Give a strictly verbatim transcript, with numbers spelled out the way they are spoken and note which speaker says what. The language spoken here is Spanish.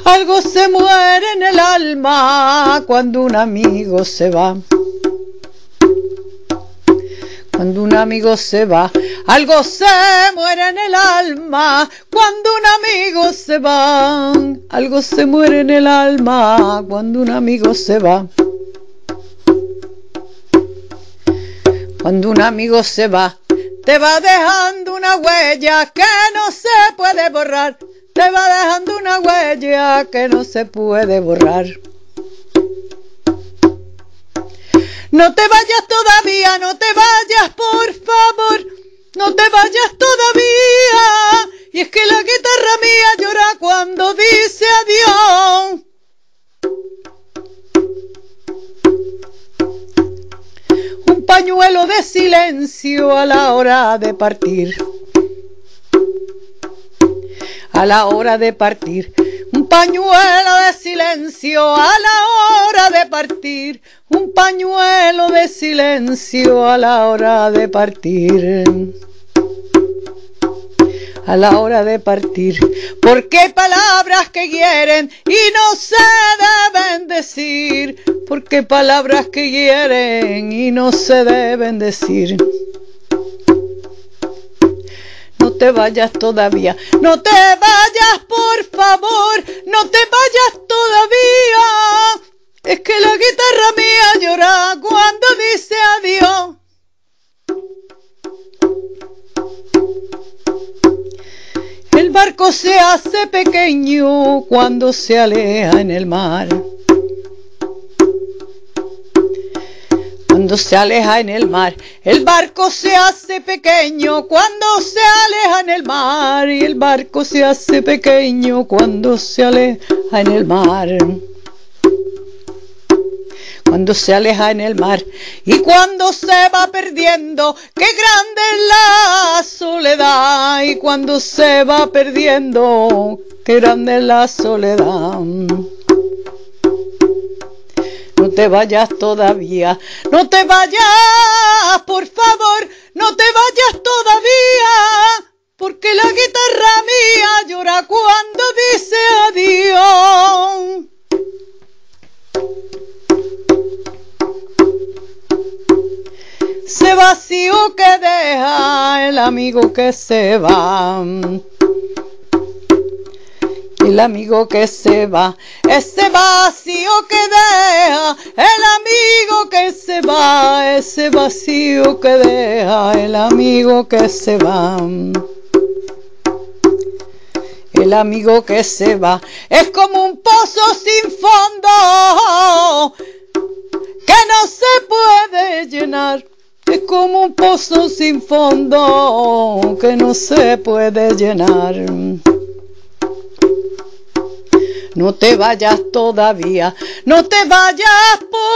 Speaker 1: Algo se muere en el alma cuando un amigo se va. Cuando un amigo se va, algo se muere en el alma. Cuando un amigo se va, algo se muere en el alma. Cuando un amigo se va. Cuando un amigo se va, te va dejando una huella que no se puede borrar. Te va dejando una huella que no se puede borrar. No te vayas todavía, no te vayas, por favor. No te vayas todavía. Y es que la guitarra mía llora cuando dice adiós. Un pañuelo de silencio a la hora de partir. A la hora de partir, un pañuelo de silencio a la hora de partir, un pañuelo de silencio a la hora de partir, a la hora de partir, porque hay palabras que hieren y no se deben decir, porque hay palabras que hieren y no se deben decir. No te vayas todavía, no te vayas, por favor, no te vayas todavía. Es que la guitarra mía llora cuando dice adiós. El barco se hace pequeño cuando se aleja en el mar. Cuando se aleja en el mar, el barco se hace pequeño cuando se aleja en el mar. Y el barco se hace pequeño cuando se aleja en el mar. Cuando se aleja en el mar y cuando se va perdiendo, qué grande es la soledad. Y cuando se va perdiendo, qué grande es la soledad. No te vayas todavía, no te vayas, por favor, no te vayas todavía, porque la guitarra mía llora cuando dice adiós. Ese vacío que deja el amigo que se va. El amigo que se va, ese vacío que deja, el amigo que se va, ese vacío que deja, el amigo que se va. El amigo que se va, es como un pozo sin fondo, que no se puede llenar. Es como un pozo sin fondo, que no se puede llenar. No te vayas todavía, no te vayas por